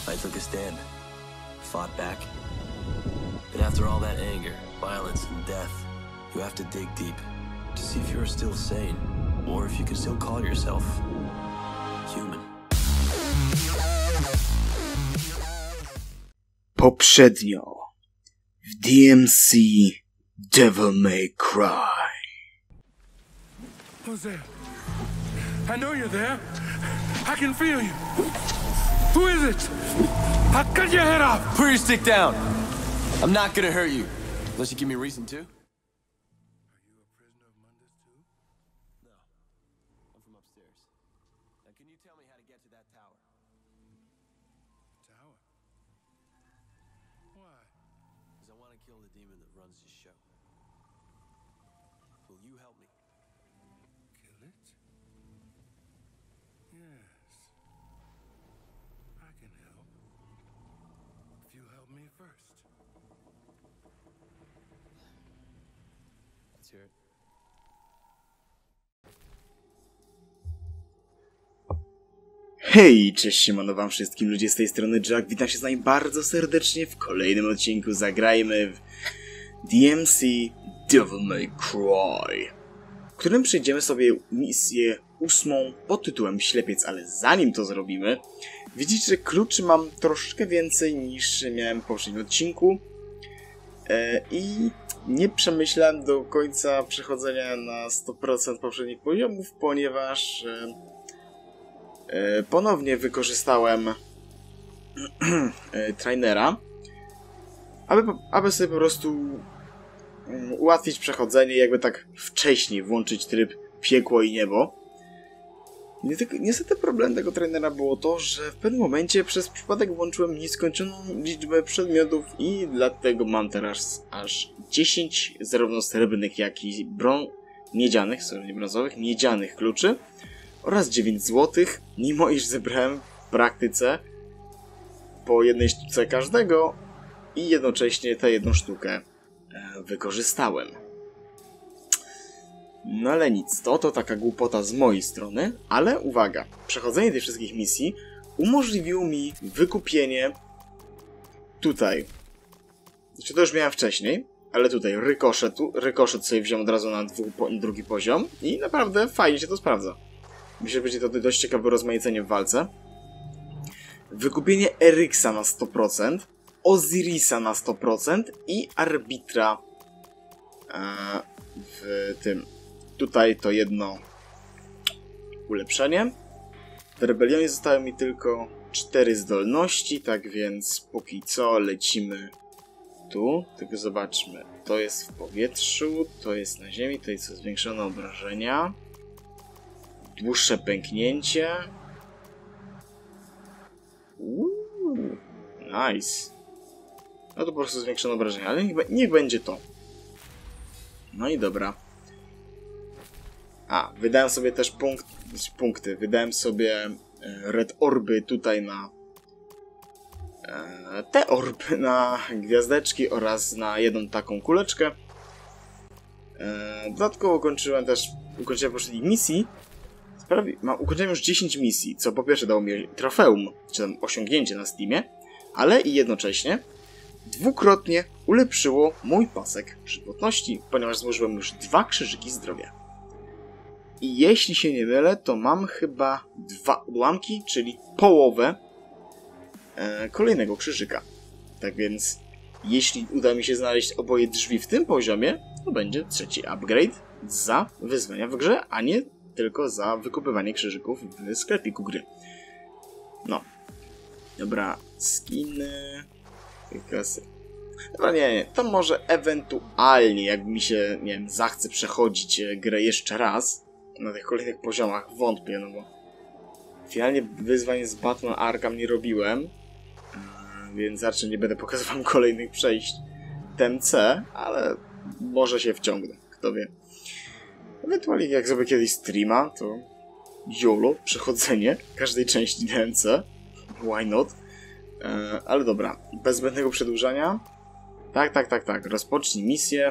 I took a stand, fought back. But after all that anger, violence, and death, you have to dig deep to see if you're still sane, or if you can still call yourself human. Poprzednio w DMC Devil May Cry. Who's there? I know you're there. I can feel you. Who is it? I'll cut your head off. Put your stick down. I'm not gonna hurt you, unless you give me a reason to. Are you a prisoner of Mundus too? No, I'm from upstairs. Now, can you tell me how to get to that tower? Tower? Why? Because I want to kill the demon that runs this show. Will you help me? Kill it? Yes. I can help. If you help me first. Let's hear it. Hej, cześć, siemano wam wszystkim ludzie, z tej strony Jack, witam się z nami bardzo serdecznie w kolejnym odcinku. Zagrajmy w DMC Devil May Cry, w którym przejdziemy sobie misję 8 pod tytułem Ślepiec, ale zanim to zrobimy, widzicie, że kluczy mam troszkę więcej niż miałem w poprzednim odcinku i nie przemyślałem do końca przechodzenia na 100% poprzednich poziomów, ponieważ ponownie wykorzystałem trainera, aby sobie po prostu ułatwić przechodzenie, jakby tak wcześniej włączyć tryb piekło i niebo. Niestety problem tego trainera było to, że w pewnym momencie przez przypadek włączyłem nieskończoną liczbę przedmiotów i dlatego mam teraz aż 10 zarówno srebrnych, jak i miedzianych, nie brązowych, miedzianych kluczy oraz 9 złotych, mimo iż zebrałem w praktyce po jednej sztuce każdego i jednocześnie tę jedną sztukę wykorzystałem. No ale nic, to taka głupota z mojej strony, ale uwaga, przechodzenie tych wszystkich misji umożliwiło mi wykupienie tutaj. Znaczy to już miałem wcześniej, ale tutaj rykoszet sobie wziąłem od razu na drugi poziom i naprawdę fajnie się to sprawdza. Myślę, że będzie to dość ciekawe rozmaicenie w walce. Wykupienie Eryksa na 100%, Ozirisa na 100% i Arbitra w tym. Tutaj to jedno ulepszenie. W Rebelionie zostały mi tylko 4 zdolności, tak więc póki co lecimy tu. Tylko zobaczmy. To jest w powietrzu, to jest na ziemi, to jest zwiększone obrażenia. Dłuższe pęknięcie. Nice. No to po prostu zwiększone obrażenia, ale niech będzie to. No i dobra. Wydałem sobie też punkty. Wydałem sobie red orby tutaj na te orby na gwiazdeczki oraz na jedną taką kuleczkę. Dodatkowo ukończyłem poprzednich misji. Ukończyłem już 10 misji, co po pierwsze dało mi trofeum, czy tam osiągnięcie na Steamie, ale i jednocześnie dwukrotnie ulepszyło mój pasek żywotności, ponieważ złożyłem już 2 krzyżyki zdrowia. I jeśli się nie mylę, to mam chyba 2 odłamki, czyli połowę kolejnego krzyżyka. Tak więc, jeśli uda mi się znaleźć oboje drzwi w tym poziomie, to będzie 3. upgrade za wyzwania w grze, a nie tylko za wykupywanie krzyżyków w sklepiku gry. No. Dobra, skiny. Klasy. Dobra, nie. To może ewentualnie, jak mi się, nie wiem, zachce przechodzić grę jeszcze raz na tych kolejnych poziomach, wątpię, no bo finalnie wyzwań z Batman Arkham nie robiłem, więc raczej nie będę pokazywał kolejnych przejść TMC, ale może się wciągnę, kto wie. Ewentualnie jak zrobię kiedyś streama, to YOLO, przechodzenie każdej części DMC. Why not? Ale dobra, bez zbędnego przedłużania. Tak. Rozpocznij misję.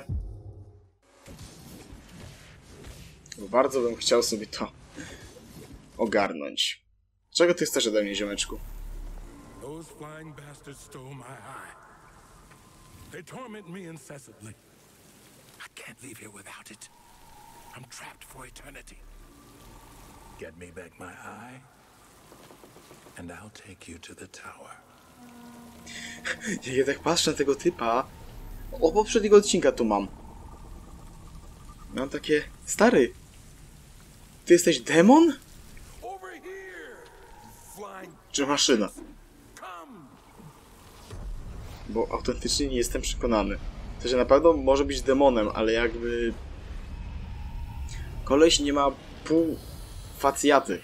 Bo bardzo bym chciał sobie to ogarnąć. Czego ty chcesz ode mnie, ziomeczku? Those flying bastards stole my eye. They torment me incessantly. I can't leave here without it. I'm trapped for eternity. Get me back my eye, and I'll take you to the tower. Jak ja tak patrzę na tego typa... O poprzedniego odcinka tu mam. Mam takie... Stary! Ty jesteś demon? Over here, flying. Czy maszyna? Come. Bo autentycznie nie jestem przekonany. To się na pewno może być demonem, ale jakby... Koleś nie ma pół facjaty.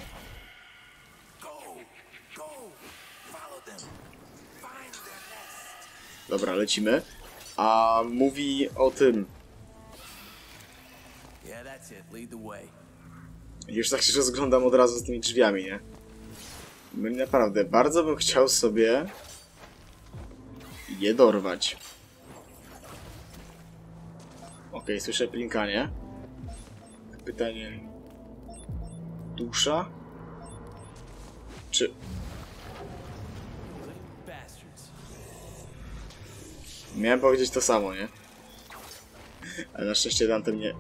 Dobra, lecimy. A mówi o tym. Już tak się rozglądam od razu z tymi drzwiami, nie? Naprawdę, bardzo bym chciał sobie je dorwać. Okej, słyszę plinkanie. Pytanie... Dusza? Czy... Miałem powiedzieć to samo, nie? Ale na szczęście Dante mnie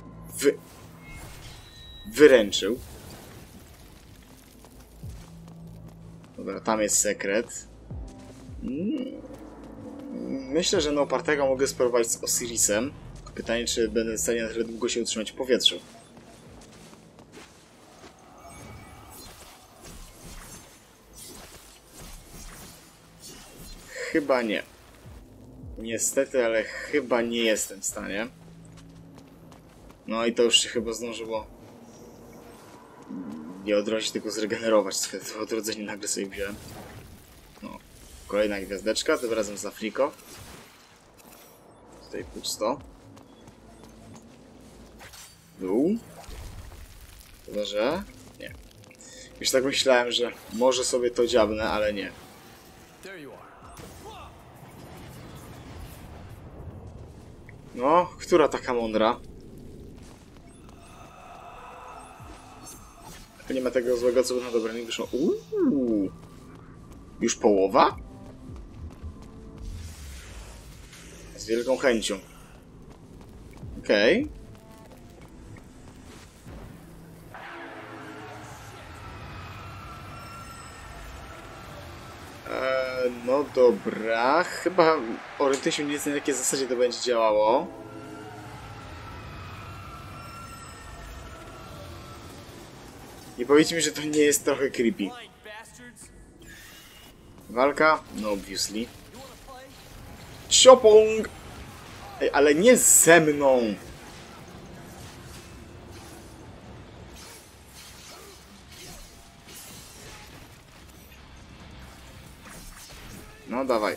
wyręczył. Dobra, tam jest sekret. Myślę, że na opartego mogę spróbować z Osirisem. Pytanie, czy będę w stanie na tyle długo się utrzymać w powietrzu. Chyba nie. Niestety, ale chyba nie jestem w stanie. No i to już się chyba zdążyło nie odrodzić, tylko zregenerować. To odrodzenie nagle sobie wziąłem. No. Kolejna gwiazdeczka, tym razem z Afriko. Tutaj pusto. Dół. Chyba, że... Nie. Już tak myślałem, że może sobie to dziabnę, ale nie. No, która taka mądra? Nie ma tego złego, co by na dobre nie wyszło. Już połowa? Z wielką chęcią. Okej. No dobra. Chyba orientuję się mniej więcej, na jakiej zasadzie to będzie działało. Nie powiedzcie mi, że to nie jest trochę creepy. Walka? No obviously. Ciopong! Ej, ale nie ze mną! No dawaj.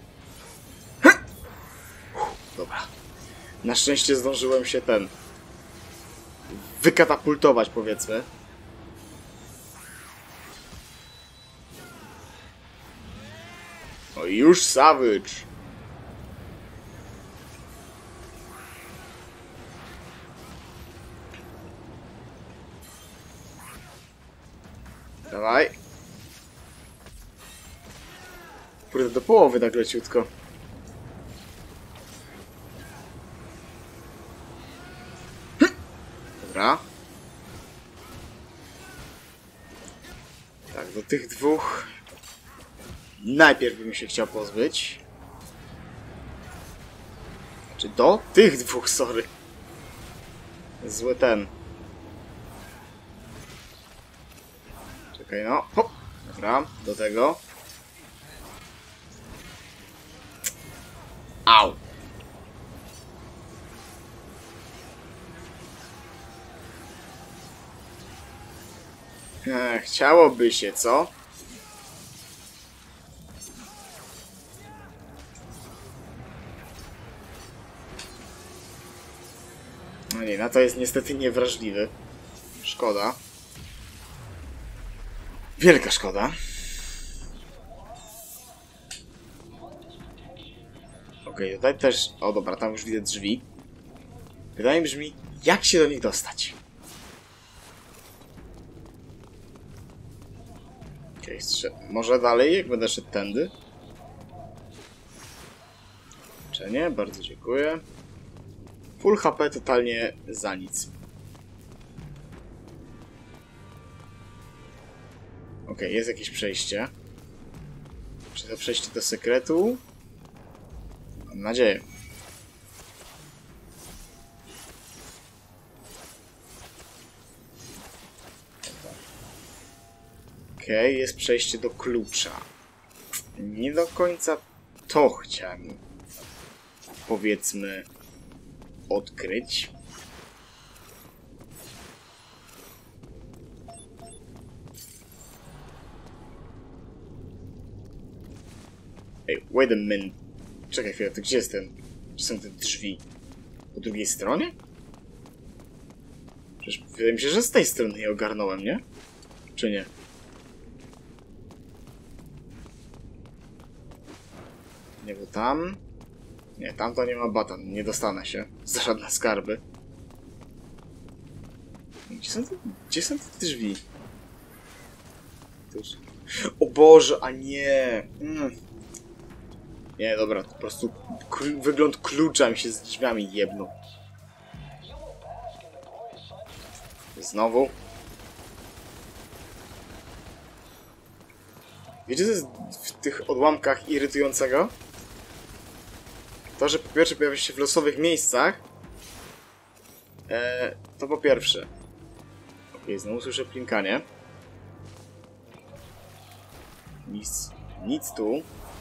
Dobra. Na szczęście zdążyłem się wykatapultować, powiedzmy. O, już Savage. Dawaj. Kurde, do połowy tak leciutko. Dobra. Tak, do tych dwóch najpierw bym się chciał pozbyć. Znaczy do tych dwóch, sorry. Zły ten. Czekaj, no. Hop. Dobra, do tego. Au. Chciałoby się, co? No nie, na to jest niestety niewrażliwy. Szkoda. Wielka szkoda. Okej, tutaj też... O dobra, tam już widzę drzwi. Pytanie brzmi, jak się do nich dostać? Okej, może dalej, jak będę szedł tędy? Czy nie? Bardzo dziękuję. Full HP totalnie za nic. Okej, jest jakieś przejście. Czy to przejście do sekretu? Mam nadzieję. Okej, jest przejście do klucza. Nie do końca to chciałem, powiedzmy, odkryć. Ej, wait a minute. Czekaj chwilę, to gdzie jest ten? Gdzie są te drzwi? Po drugiej stronie? Przecież wydaje mi się, że z tej strony je ogarnąłem, nie? Czy nie? Nie, bo tam... Nie, tam to nie ma batan. Nie dostanę się za żadne skarby. Gdzie są te drzwi? O Boże, a nie! Nie, dobra, po prostu wygląd klucza mi się z drzwiami jebnął. Znowu. Wiecie, co jest w tych odłamkach irytującego? To, że po pierwsze pojawia się w losowych miejscach. To po pierwsze. Okej, znowu słyszę plinkanie. Nic tu.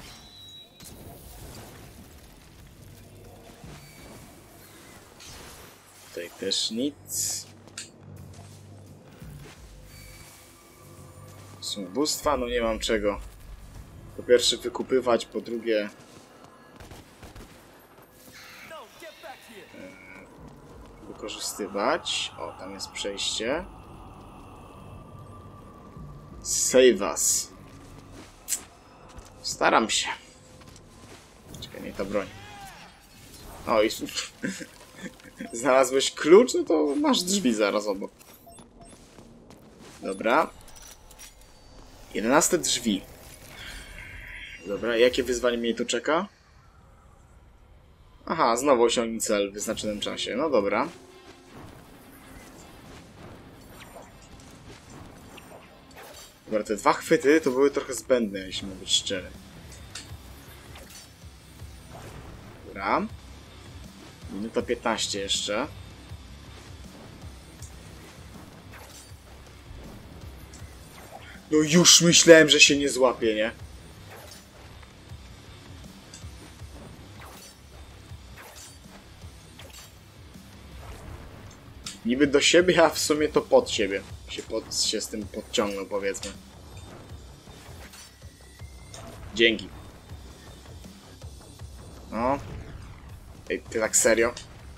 Tutaj też nic. Są ubóstwa? No nie mam czego. Po pierwsze wykupywać, po drugie... wykorzystywać. O, tam jest przejście. Save us. Staram się. Czekaj, nie ta broń. O, i... znalazłeś klucz? No to masz drzwi zaraz obok. Dobra. 11 drzwi. Dobra, jakie wyzwanie mnie tu czeka? Aha, znowu osiągnij cel w wyznaczonym czasie. No dobra. Dobra, te dwa chwyty to były trochę zbędne, jeśli mam być szczery. Dobra. Minuta 15 jeszcze. No już myślałem, że się nie złapie, nie? Niby do siebie, a w sumie to pod siebie. Się z tym podciągnął, powiedzmy. Dzięki. No. Ej, ty tak serio?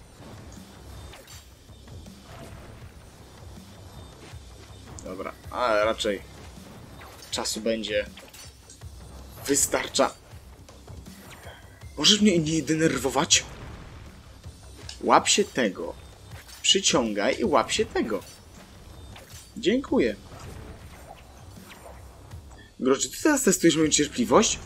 Dobra, ale raczej czasu będzie wystarcza. Możesz mnie nie denerwować? Łap się tego. Przyciągaj i łap się tego. Dziękuję. Gro, czy ty teraz testujesz moją cierpliwość?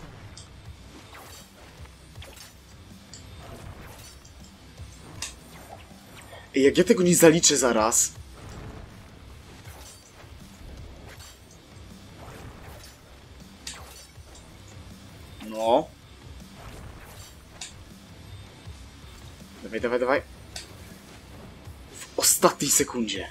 Ej, jak ja tego nie zaliczę zaraz... No. Dawaj, dawaj, dawaj. W ostatniej sekundzie.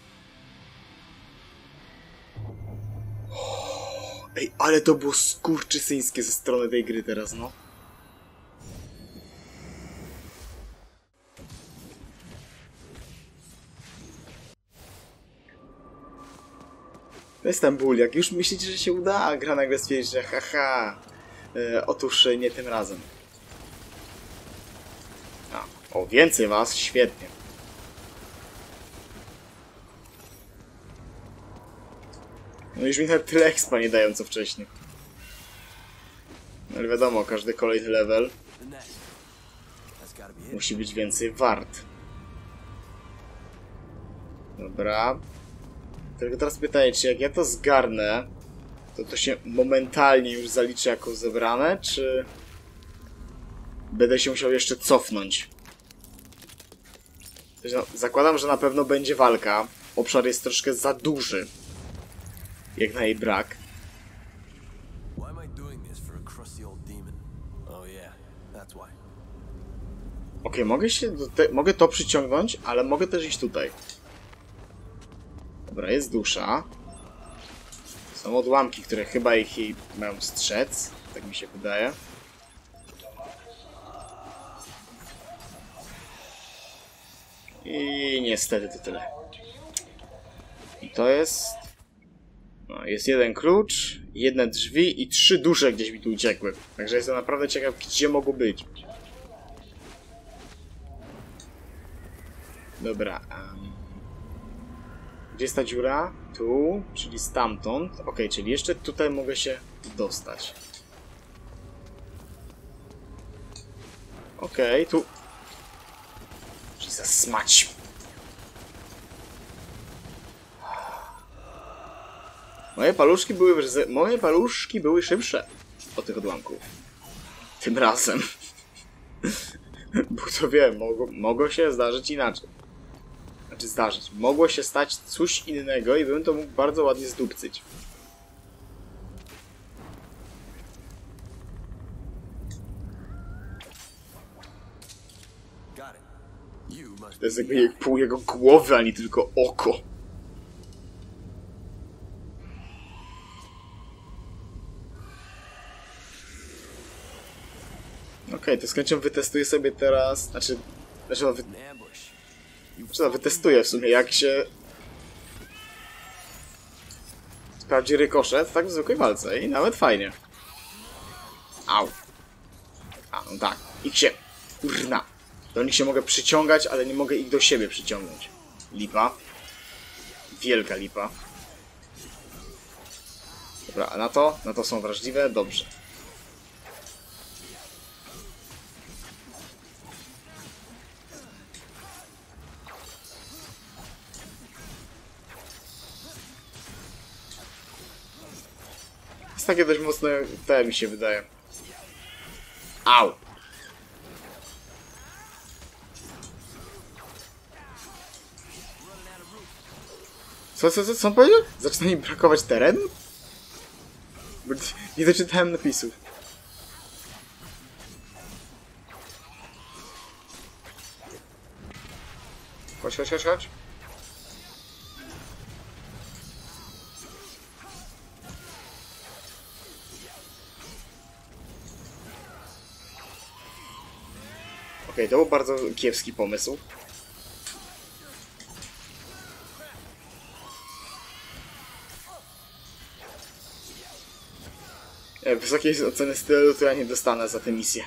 Ej, ale to było skurczysyńskie ze strony tej gry teraz, no. To jest ten ból. Jak już myślicie, że się uda, a gra nagle stwierdzi, że haha. Otóż nie tym razem. O, więcej was? Świetnie. No już mi nawet tyle expa nie dają co wcześniej. No ale wiadomo, każdy kolejny level musi być więcej wart. Dobra. Tylko teraz pytanie, czy jak ja to zgarnę, to się momentalnie już zaliczy jako zebrane, czy będę się musiał jeszcze cofnąć? No, zakładam, że na pewno będzie walka. Obszar jest troszkę za duży, jak na jej brak. Why am I doing this for a crusty old demon? Oh yeah, that's why. Okej, mogę to przyciągnąć, ale mogę też iść tutaj. Dobra, jest dusza. Są odłamki, które chyba jej mają strzec. Tak mi się wydaje. I niestety to tyle. I to jest... No, jest jeden klucz, jedne drzwi i 3 dusze gdzieś mi tu uciekły. Także jestem naprawdę ciekaw, gdzie mogą być. Dobra. Gdzie jest ta dziura? Tu, czyli stamtąd. Okej, czyli jeszcze tutaj mogę się dostać. Okej, tu... Jesus, smać. Moje paluszki były szybsze od tych odłamków. Tym razem. Bo to wiem, mogło się zdarzyć inaczej. Znaczy zdarzyć. Mogło się stać coś innego i bym to mógł bardzo ładnie zdupcyć. To jest jakby pół jego głowy, a nie tylko oko. Okej, to z chęcią wytestuję sobie teraz... Znaczy wytestuję w sumie, jak się... sprawdzi rykoszet, tak w zwykłej walce i nawet fajnie. Au. A, no tak. Ich się... Kurna. Do nich się mogę przyciągać, ale nie mogę ich do siebie przyciągnąć. Lipa. Wielka lipa. Dobra, a na to są wrażliwe? Dobrze. Jest takie dość mocne, te mi się wydaje. Au! Co on powiedział? Zaczyna mi brakować terenu? Bo nie doczytałem napisów. Chodź. Okej, to był bardzo kiepski pomysł. Wysokiej oceny stylu to ja nie dostanę za tę misję.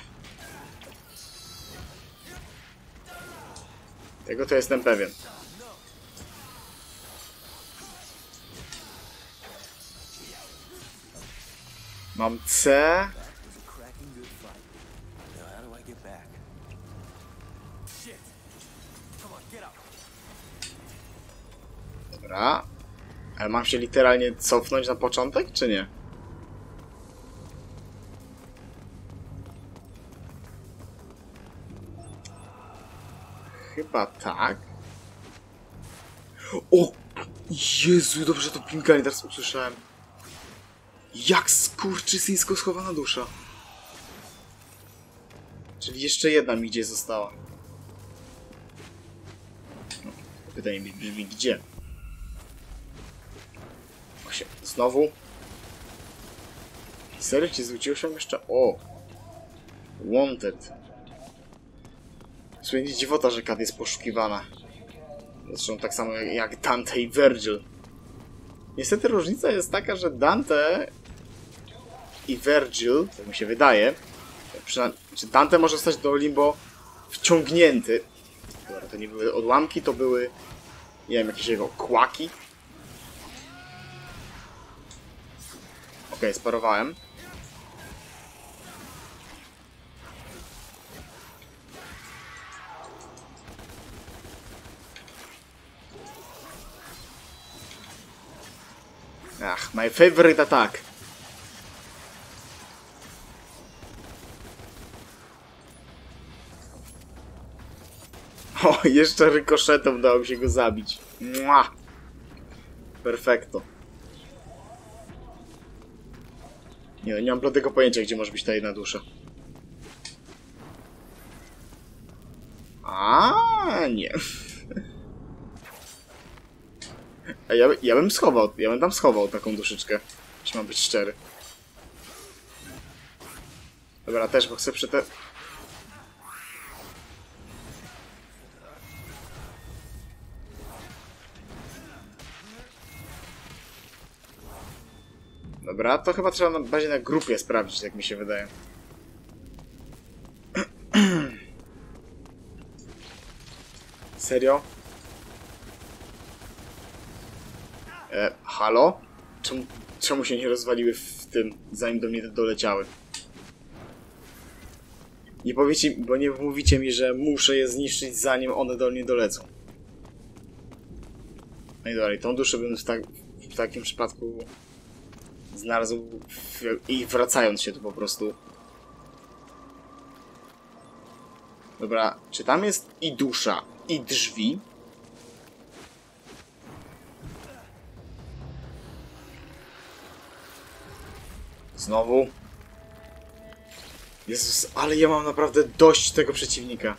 Tego to jestem pewien. Mam C. Dobra. Ale mam się literalnie cofnąć na początek, czy nie? Chyba tak. O! Jezu, dobrze to pinkanie teraz usłyszałem. Jak skurczysyńsko schowana dusza. Czyli jeszcze jedna mi gdzieś została. No, pytanie brzmi gdzie? Właśnie, znowu. Serio ci zwróciło się jeszcze? O! Wanted. Słuchaj, dziwota, że Kat jest poszukiwana. Zresztą tak samo jak Dante i Virgil. Niestety różnica jest taka, że Dante i Virgil, tak mi się wydaje, czy Dante może zostać do Limbo wciągnięty. Dobra, to nie były odłamki, to były, nie wiem, jakieś jego kłaki. Okej, sparowałem. Ach, my favorite attack. O, jeszcze rykoszetą udało mi się go zabić. Mua! Perfekto. Nie mam bladego pojęcia, gdzie może być ta jedna dusza. A nie. A ja bym schował, ja bym tam schował taką duszyczkę. Jeśli mam być szczery. Dobra, też, bo chcę przy te... Dobra, to chyba trzeba bardziej na grupie sprawdzić, jak mi się wydaje. Serio? Halo? Czemu się nie rozwaliły w tym, zanim do mnie doleciały? Nie powiecie, bo nie mówicie mi, że muszę je zniszczyć, zanim one do mnie dolecą. No i dalej, tą duszę bym w takim przypadku znalazł i wracając się tu po prostu. Dobra, czy tam jest i dusza, i drzwi? Znowu? Jezus, ale ja mam naprawdę dość tego przeciwnika.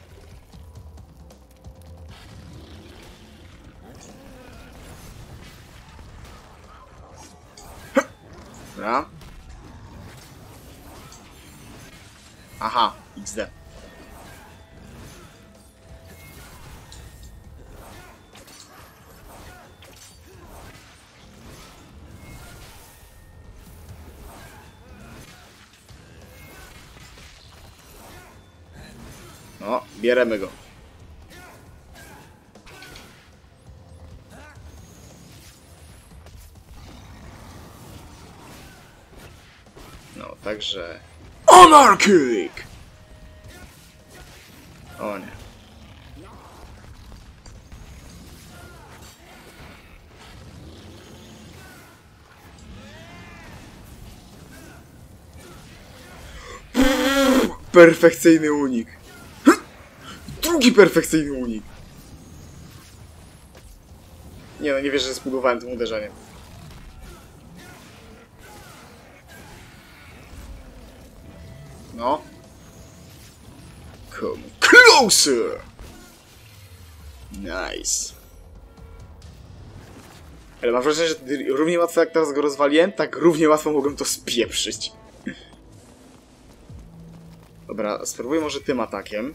Dobra. Aha, XD. No, bierzemy go. No, także... Anarchic! O nie. Perfekcyjny unik. Drugi perfekcyjny unik. Nie no, nie wierzę, że spudowałem tym uderzeniem. No. Come closer! Nice. Ale mam wrażenie, że równie łatwo jak teraz go rozwaliłem, tak równie łatwo mogłem to spieprzyć. Dobra, spróbuję może tym atakiem.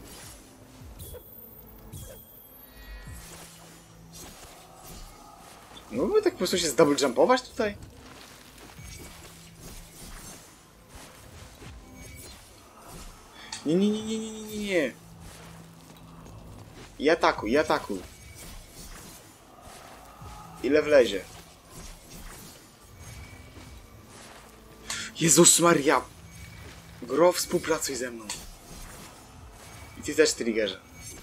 Mógłby tak po prostu się double jumpować tutaj? Nie. I atakuj. Ile wlezie? Jezus Maria! Gro, współpracuj ze mną. I ty też, triggerze.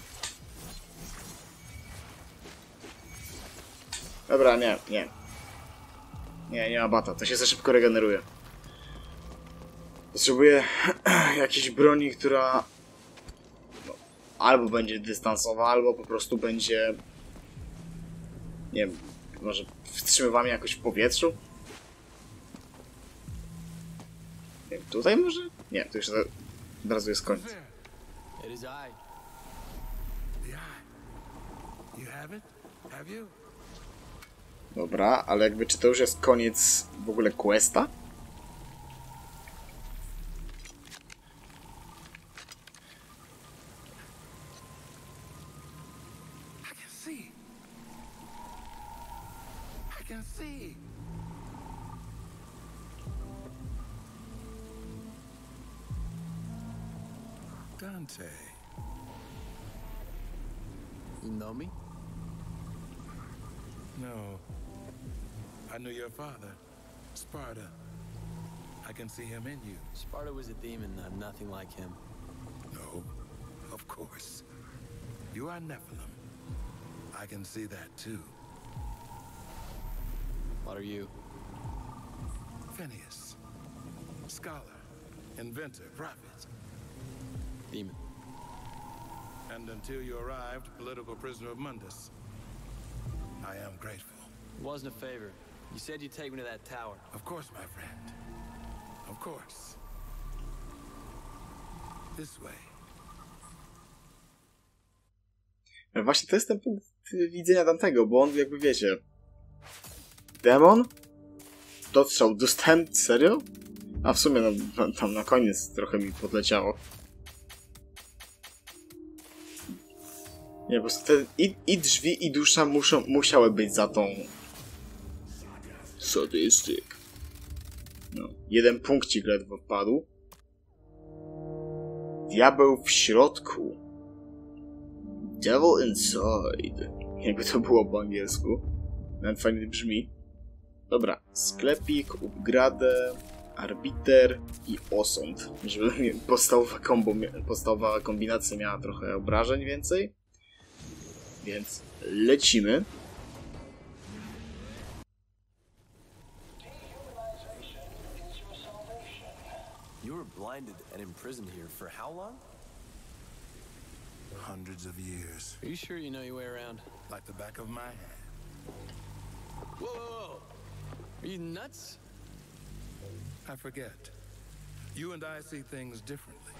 Dobra, nie. Nie ma bata, to się za szybko regeneruje. Potrzebuję jakiejś broni, która no, albo będzie dystansowa, albo po prostu będzie, nie wiem, może wstrzymywa mnie jakoś w powietrzu? Nie wiem, tutaj może? Nie, to już od razu jest koniec. It is I. The eye. You have it? Have you? Dobra, ale jakby czy to już jest koniec w ogóle questa? I can see. Dante. You know me? No. I knew your father, Sparta. I can see him in you. Sparta was a demon. I'm nothing like him. No, of course. You are Nephilim. I can see that too. What are you? Phineas. Scholar, inventor, prophet. Demon. And until you arrived, political prisoner of Mundus. I am grateful. It wasn't a favor. You said you'd take me to that tower. Of course, my friend. Of course. This way. Właśnie to jest ten punkt widzenia Dantego, bo on jakby wiecie... Demon? Dotrzał, dostęp, serio? A w sumie no, tam na koniec trochę mi podleciało. Nie, po prostu te i drzwi, i dusza musiały być za tą... Sadystyk. No, jeden punkcik ledwo wpadł. Diabeł w środku. Devil inside. Jakby to było po angielsku. Nawet fajnie brzmi. Dobra, sklepik, upgradę, arbiter i osąd. Żeby podstawowa kombinacja miała trochę obrażeń więcej. Więc lecimy. You were blinded and imprisoned here for how long? Hundreds of years. Are you sure you know your way around? Like the back of my hand. Whoa, whoa, whoa. Are you nuts? I forget. You and I see things differently.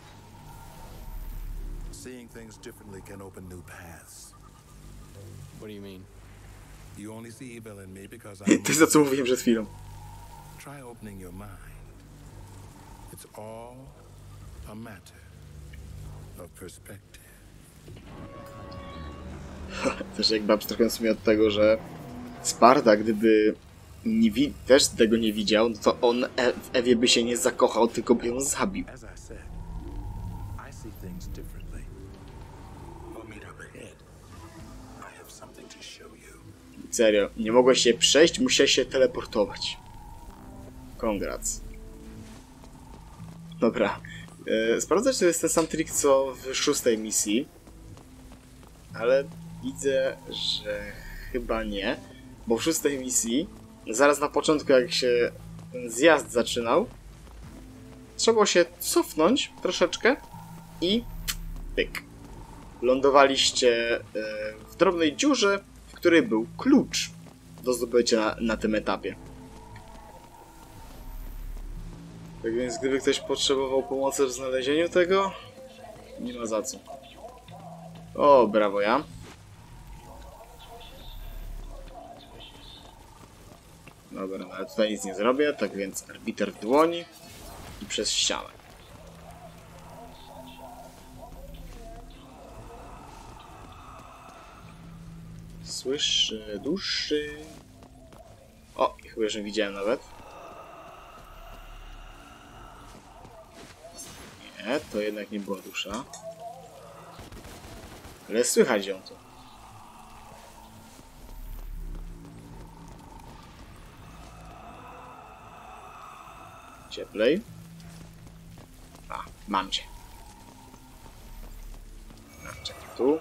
Seeing things differently can open new paths. What do you mean? You only see evil in me because I'm... To jest to, co mówiłem przed chwilą. Try opening your mind. It's all a matter of perspective. Też jakby abstrahując sobie od tego, że Sparta, gdyby też tego nie widział, no to on w Ewie by się nie zakochał, tylko by ją zabił. As I said, I see things differently. We'll meet up ahead. I have something to show you. Serio, nie mogłeś się przejść, musiałeś się teleportować. Congrats. Dobra. Sprawdzać, czy to jest ten sam trik, co w 6. misji. Ale widzę, że chyba nie. Bo w 6. misji, zaraz na początku, jak się ten zjazd zaczynał, trzeba się cofnąć troszeczkę i pyk. Lądowaliście w drobnej dziurze, w której był klucz do zdobycia na tym etapie. Tak więc gdyby ktoś potrzebował pomocy w znalezieniu tego, nie ma za co. O, brawo ja. Dobra, ale tutaj nic nie zrobię, tak więc arbiter w dłoni i przez ścianę. Słyszę duszy. O, ich chyba już nie widziałem nawet. Nie, to jednak nie była dusza. Ale słychać ją tu. Cieplej. A, mam cię. A, czekaj tu.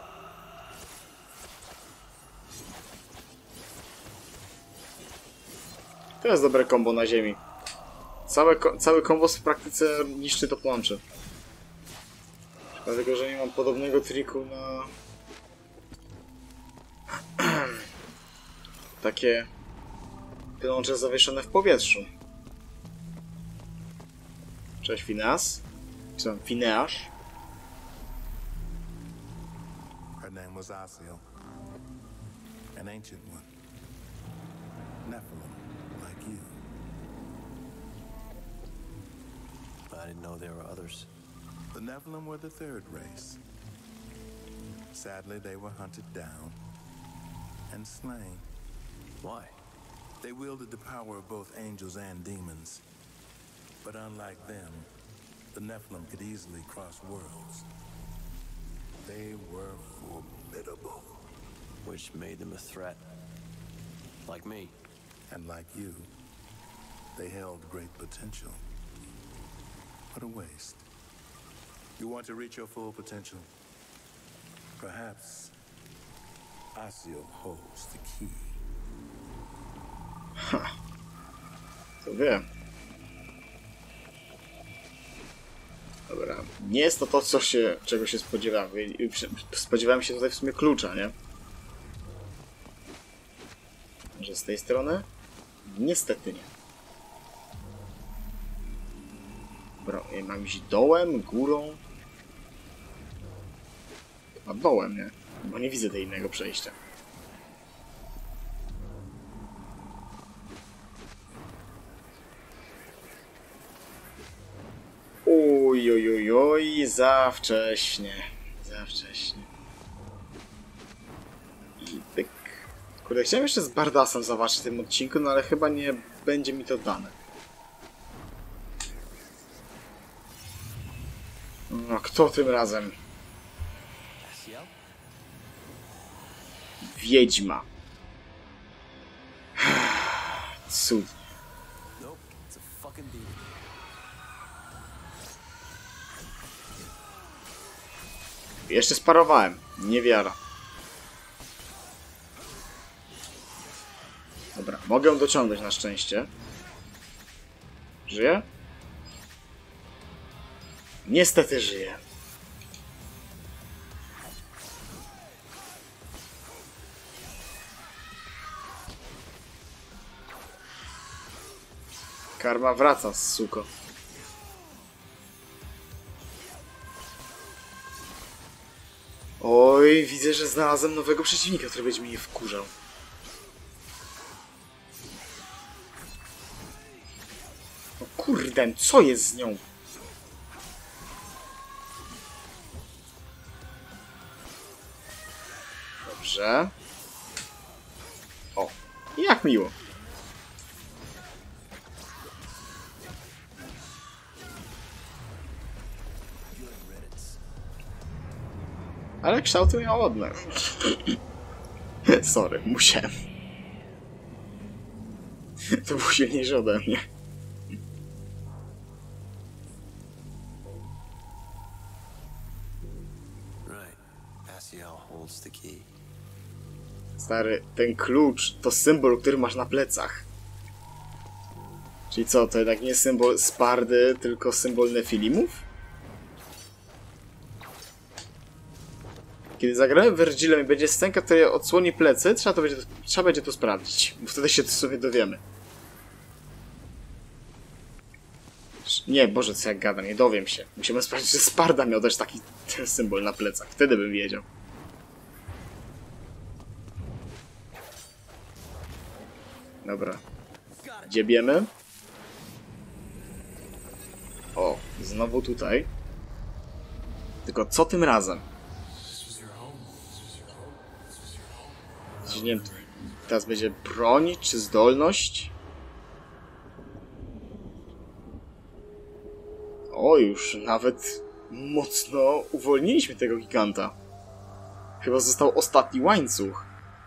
To jest dobre kombo na ziemi. Cały kombos w praktyce niszczy to plącze. Dlatego, że nie mam podobnego triku na... takie... plącze zawieszone w powietrzu. Cześć, Phineas. Czy tam Phineas? Her name was Asiel, an ancient one. Nephilim, like you. I didn't know there were others. The Nephilim were the third race. Sadly, they were hunted down and slain. Why? They wielded the power of both angels and demons. But unlike them, the Nephilim could easily cross worlds. They were formidable. Which made them a threat. Like me. And like you, they held great potential. What a waste. You want to reach your full potential? Perhaps Asiel holds the key. To wiem. Dobra. Nie jest to to, czego się spodziewałem. Spodziewałem się tutaj w sumie klucza, nie? Może z tej strony? Niestety nie. Dobra, mam iść dołem, górą? Chyba dołem, nie? Bo nie widzę tej innego przejścia. Oj, za wcześnie. Za wcześnie. I pyk. Kurde, chciałem jeszcze z Bardasem zobaczyć w tym odcinku, no ale chyba nie będzie mi to dane. No, kto tym razem? Wiedźma. Cud. Jeszcze sparowałem. Niewiara. Dobra, mogę ją dociągnąć na szczęście. Żyje? Niestety żyje. Karma wraca, suko. Oj, widzę, że znalazłem nowego przeciwnika, który będzie mnie wkurzał. O kurde, co jest z nią? Dobrze. O, jak miło. Ale kształty miał ładne. Sorry, musiałem. To było silniejsze ode mnie. Stary, ten klucz to symbol, który masz na plecach. Czyli co, to jednak nie symbol Spardy, tylko symbol Nefilimów? Kiedy zagramy Vergilem i będzie scenka, która odsłoni plecy, trzeba będzie to sprawdzić. Bo wtedy się to sobie dowiemy. Nie, Boże, co ja gadam, nie dowiem się. Musimy sprawdzić, czy Sparda miał też taki ten symbol na plecach. Wtedy bym wiedział. Dobra. Dziebiemy. O, znowu tutaj. Tylko co tym razem? Nie wiem, teraz będzie broń czy zdolność? O, już nawet mocno uwolniliśmy tego giganta. Chyba został ostatni łańcuch.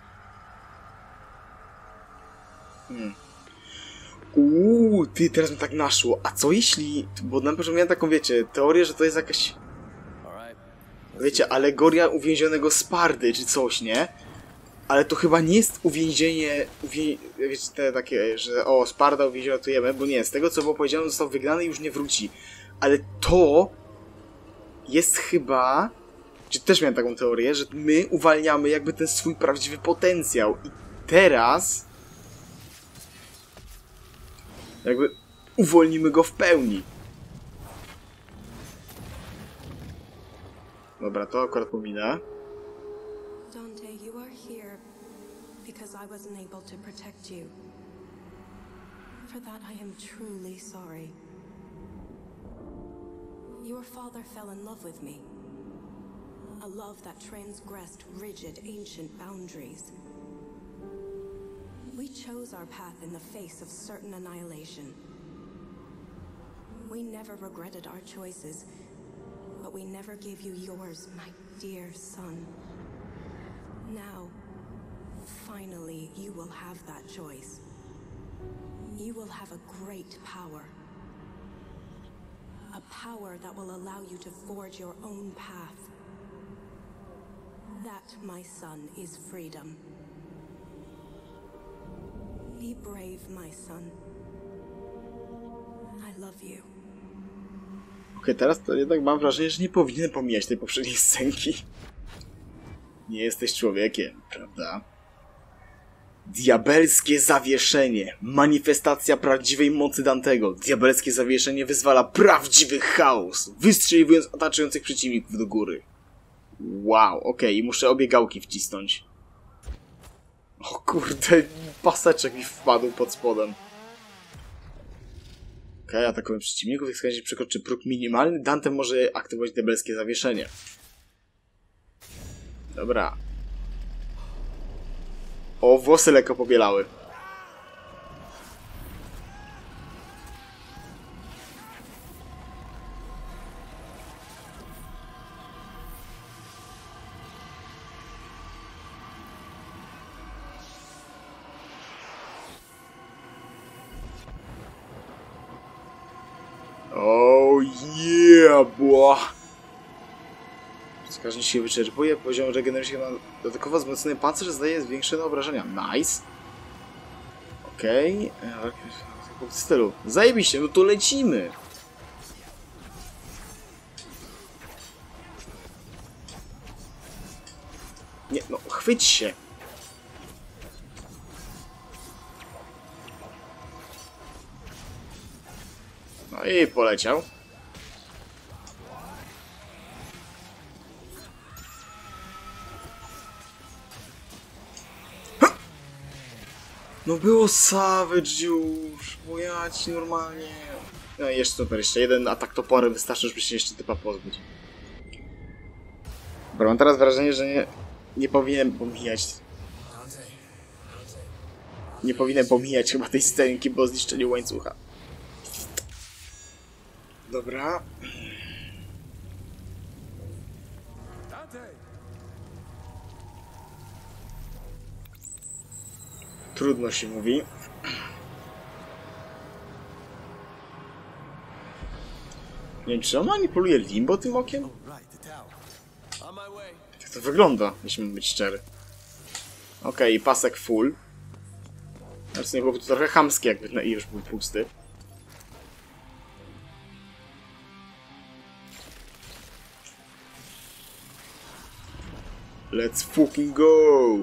Ty, teraz mi tak naszło. A co jeśli... Bo na pewno miałem taką, wiecie, teorię, że to jest jakaś... Wiecie, alegoria uwięzionego Spardy czy coś, nie? Ale to chyba nie jest uwięzienie... Wiecie, te takie, że o, Sparda uwięziotujemy, bo nie, z tego co było powiedziane, został wygnany i już nie wróci. Ale to... jest chyba... Czy też miałem taką teorię, że my uwalniamy jakby ten swój prawdziwy potencjał. I teraz... jakby uwolnimy go w pełni. Dobra, to akurat pominę. Dante, you are here because I wasn't able to protect you. For that I am truly sorry. Your father fell in love with me. A love that transgressed rigid, ancient boundaries. We chose our path in the face of certain annihilation. We never regretted our choices, but we never gave you yours, my dear son. Now, finally, you will have that choice. You will have a great power. A power that will allow you to forge your own path. That, my son, is freedom. Be brave, my son. I love you. Okej, teraz to jednak mam wrażenie, że nie powinienem pomijać tej poprzedniej scenki. Nie jesteś człowiekiem, prawda? Diabelskie zawieszenie. Manifestacja prawdziwej mocy Dantego. Diabelskie zawieszenie wyzwala prawdziwy chaos, wystrzeliwując otaczujących przeciwników do góry. Wow, okej, muszę obie gałki wcisnąć. O kurde, paseczek mi wpadł pod spodem. Okej, atakuję przeciwników, jak wskaźnik przekroczy próg minimalny, Dante może aktywować diabelskie zawieszenie. Dobra. O, włosy lekko pobielały. Oh yeah, boy! Wskaźnik się wyczerpuje, poziom regeneracji ma dodatkowo wzmocniony pancerz, zdaje zwiększone obrażenia. Nice! Okej. W stylu. Zajebiście, no to lecimy! Nie, no chwyć się! No i poleciał. No było Savage już, bo ja ci normalnie... No i jeszcze super, jeszcze jeden atak toporem wystarczy, żeby się jeszcze typa pozbyć. Dobra, mam teraz wrażenie, że nie powinienem pomijać... Nie powinienem pomijać chyba tej scenki, bo zniszczeniu łańcucha. Dobra. Trudno się mówi. Nie wiem, czy on manipuluje limbo tym okiem? Jak to wygląda, jeśli mam być szczery. Okej, pasek full. Znaczy nie byłoby to trochę chamskie, jakby na i już był pusty. Let's fucking go!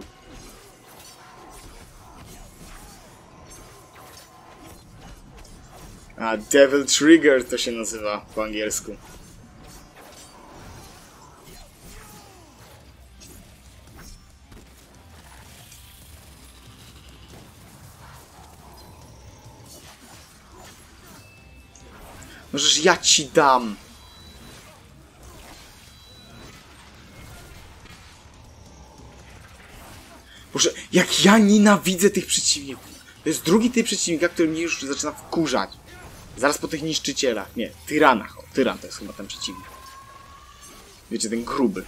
A, Devil Trigger to się nazywa po angielsku. Możesz ja ci dam! Boże, jak ja nienawidzę tych przeciwników. To jest drugi typ przeciwnika, który mnie już zaczyna wkurzać. Zaraz po tych niszczycielach. Nie, tyranach. O, tyran to jest chyba ten przeciwnik. Wiecie, ten gruby.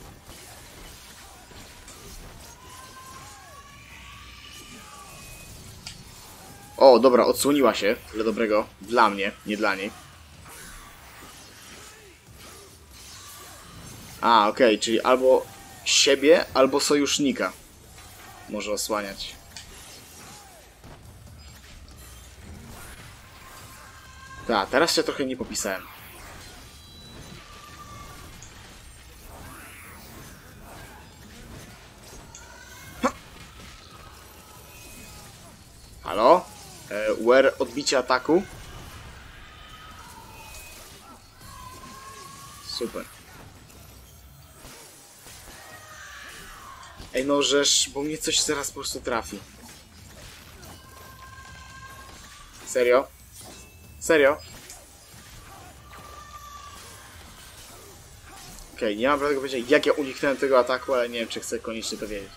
O, dobra, odsłoniła się. Tyle dobrego. Dla mnie, nie dla niej. A, okej, czyli albo siebie, albo sojusznika może osłaniać. Tak, teraz się trochę nie popisałem. Ha! Halo? Where odbicie ataku? Super. Ej, no żeż, bo mnie coś zaraz po prostu trafi. Serio? Serio? Okej, nie mam prawa tego powiedzieć, jak ja uniknąłem tego ataku, ale nie wiem, czy chcę koniecznie to wiedzieć.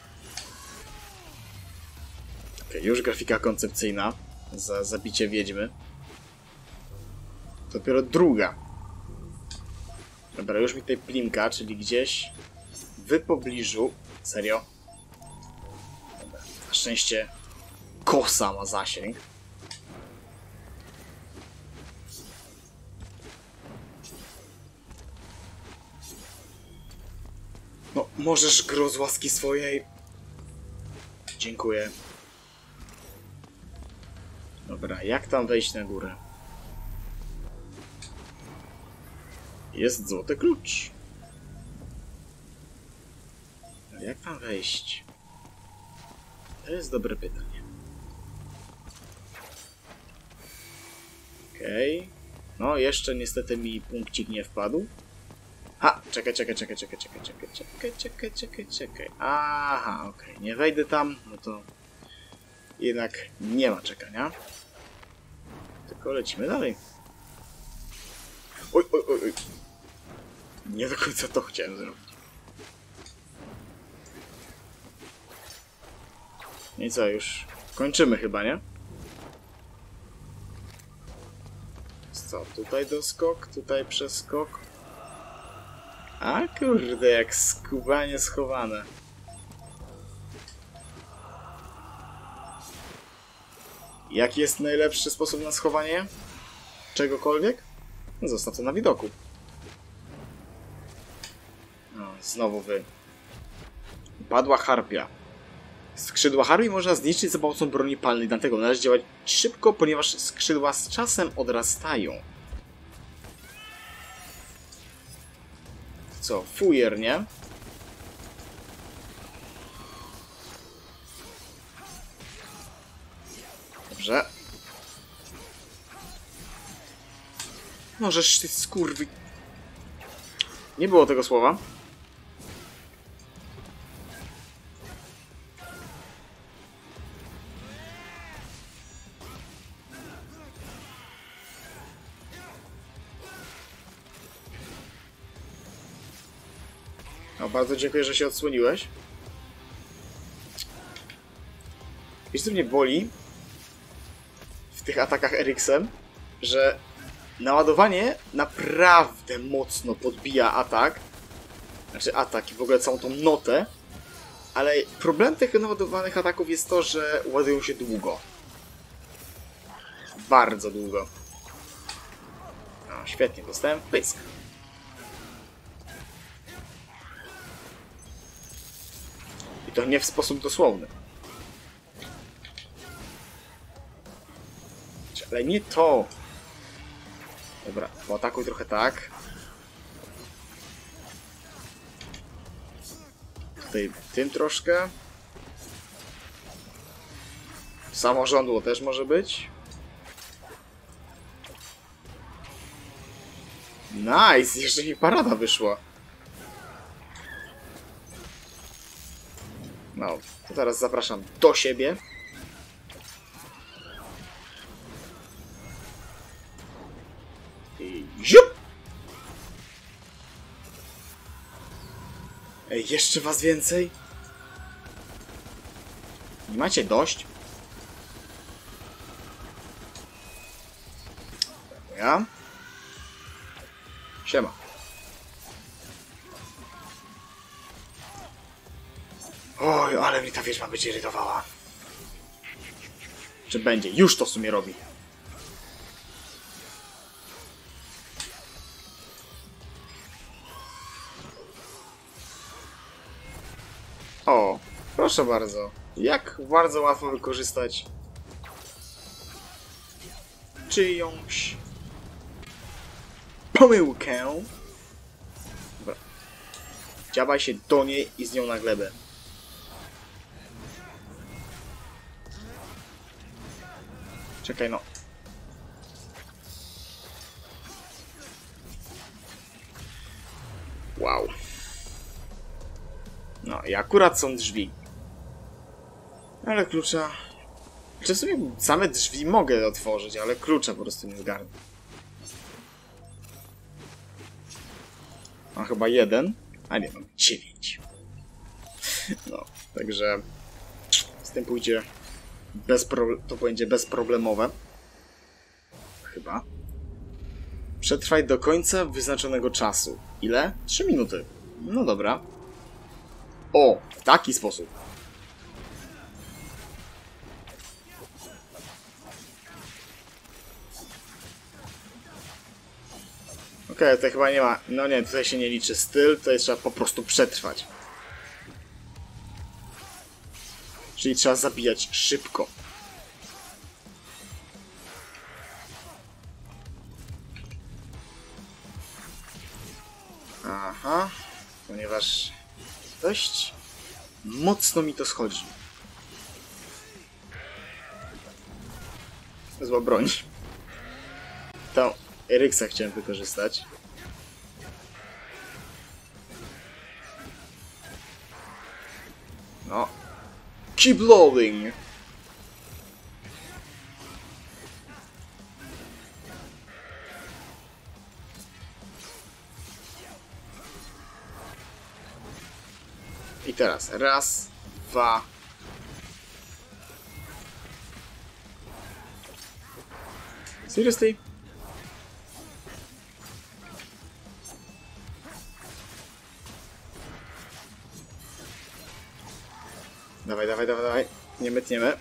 Okej, już grafika koncepcyjna za zabicie wiedźmy. Dopiero druga. Dobra, już mi tutaj plimka, czyli gdzieś w pobliżu. Serio? Dobra, na szczęście kosa ma zasięg. No, możesz, gro, z łaski swojej. Dziękuję. Dobra, jak tam wejść na górę? Jest złoty klucz. Ale jak tam wejść? To jest dobre pytanie. Okej. No, jeszcze niestety mi punkcik nie wpadł. Ha! Czekaj. Aha, okej. Nie wejdę tam, no to jednak nie ma czekania. Tylko lecimy dalej. Oj. Nie do końca to chciałem zrobić. No i co, już kończymy chyba, nie? Co, tutaj doskok, tutaj przeskok. A kurde, jak skubanie schowane. Jaki jest najlepszy sposób na schowanie czegokolwiek? Zostaw to na widoku. No, znowu wy. Padła harpia. Skrzydła harpii można zniszczyć za pomocą broni palnej, dlatego należy działać szybko, ponieważ skrzydła z czasem odrastają. Co? Fujer, nie? Dobrze. Możesz ty skurwy... Nie było tego słowa. No, bardzo dziękuję, że się odsłoniłeś. Wiesz, co mnie boli w tych atakach Eriksem, że naładowanie naprawdę mocno podbija atak. Znaczy atak i w ogóle całą tą notę. Ale problem tych naładowanych ataków jest to, że ładują się długo. Bardzo długo. No, świetnie, dostałem pysk. I to nie w sposób dosłowny. Ale nie to. Dobra, poatakuj trochę tak. Tutaj tym troszkę. Samorządło też może być. Nice! Jeszcze mi parada wyszła. No, to teraz zapraszam do siebie. I ziup! Ej, jeszcze was więcej? Nie macie dość? Ja? Siema. Oj, ale mnie ta wiedźma będzie irytowała. Czy będzie? Już to w sumie robi. O, proszę bardzo. Jak bardzo łatwo wykorzystać czyjąś pomyłkę. Dobra. Dziabaj się do niej i z nią na glebę. Czekaj, no. Wow. No i akurat są drzwi. Ale klucza... Czy w sumie same drzwi mogę otworzyć, ale klucza po prostu nie zgarnę. Mam chyba 1, a nie, mam 9. No, także z tym pójdzie to będzie bezproblemowe. Chyba. Przetrwaj do końca wyznaczonego czasu. Ile? 3 minuty. No dobra. O, w taki sposób. Okej, to chyba nie ma... No nie, tutaj się nie liczy styl, tutaj trzeba po prostu przetrwać. Czyli trzeba zabijać szybko. Aha, ponieważ dość mocno mi to schodzi. Zła broń. Tą Eryksa chciałem wykorzystać. No. Keep loading! I teraz raz, dwa. Seriously? Dawaj, dawaj, dawaj, dawaj. Nie mytniemy.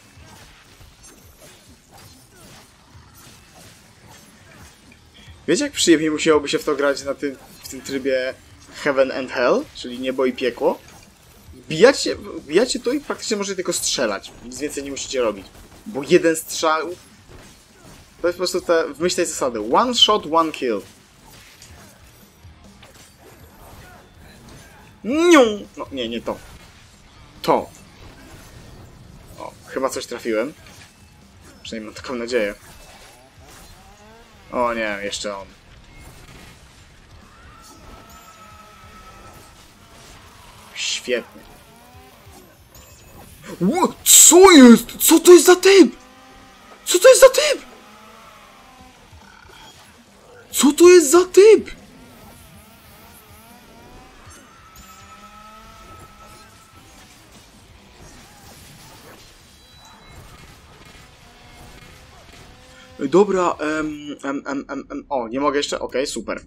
Wiecie, jak przyjemnie musiałoby się w to grać w tym trybie Heaven and Hell, czyli niebo i piekło? Wbijacie to i praktycznie możecie tylko strzelać. Nic więcej nie musicie robić. Bo jeden strzał... To jest po prostu w myśl tej zasady. One shot, one kill. Niu! No, nie to. To. O, chyba coś trafiłem. Przynajmniej mam taką nadzieję. O nie, jeszcze on. Świetnie. What? Co jest? Co to jest za typ? Co to jest za typ? Co to jest za typ? Dobra, o, nie mogę jeszcze? Okej, super.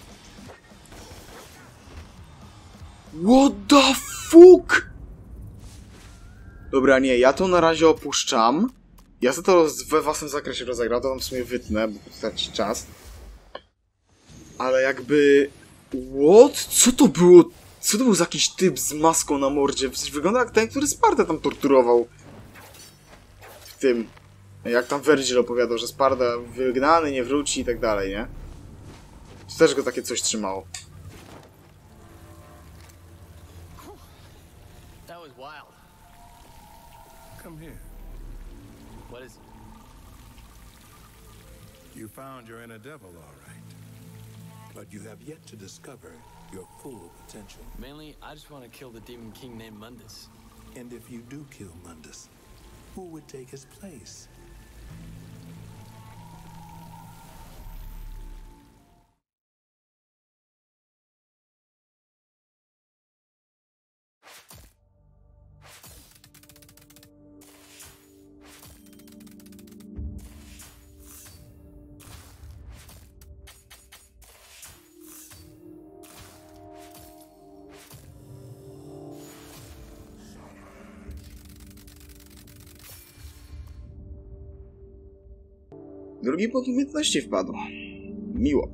What the fuck? Dobra, nie, ja to na razie opuszczam. Ja sobie to we własnym zakresie rozegram, to tam w sumie wytnę, bo traci czas. Ale jakby... What? Co to było? Co to był za jakiś typ z maską na mordzie? Wygląda jak ten, który Spartę tam torturował. W tym... Jak tam Vergil opowiadał, że Sparta wygnany, nie wróci i tak dalej, nie? To też go takie coś trzymało. That was wild. Come here. What is it? You found your inner devil, all right. But you have yet to discover your full potential. Mainly, I just want to kill the Demon King named Mundus. And if you do kill Mundus, who would take his place? Drugi punkt umiejętności wpadł. Miło.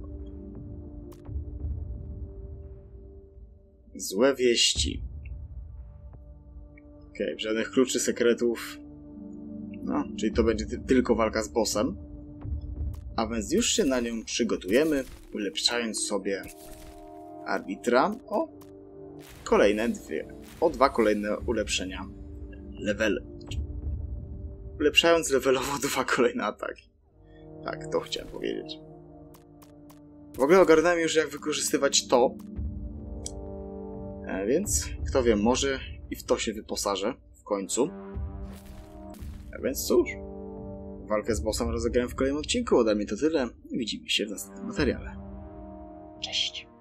Złe wieści. Okej, żadnych kluczy, sekretów. No, czyli to będzie tylko walka z bossem. A więc już się na nią przygotujemy, ulepszając sobie arbitra o dwa kolejne ulepszenia. Ulepszając levelowo 2 kolejne ataki. Tak, to chciałem powiedzieć. W ogóle ogarnąłem już, jak wykorzystywać to. Więc, kto wie, może i w to się wyposażę w końcu. A więc cóż, walkę z bossem rozegrałem w kolejnym odcinku. Ode mnie to tyle. Widzimy się w następnym materiale. Cześć!